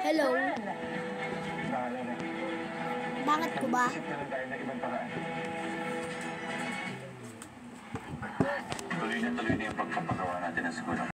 Hello. Bahala na. Bakit ko ba? Isip na lang tayo ng ibang paraan. Tuloy na yung pagpapagawa natin ng siguro.